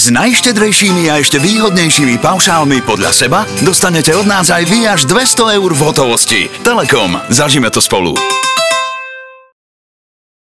S najštedrejšími a ešte výhodnejšími paušálmi podľa seba dostanete od nás aj vy až 200 eur v hotovosti. Telekom, zažime to spolu.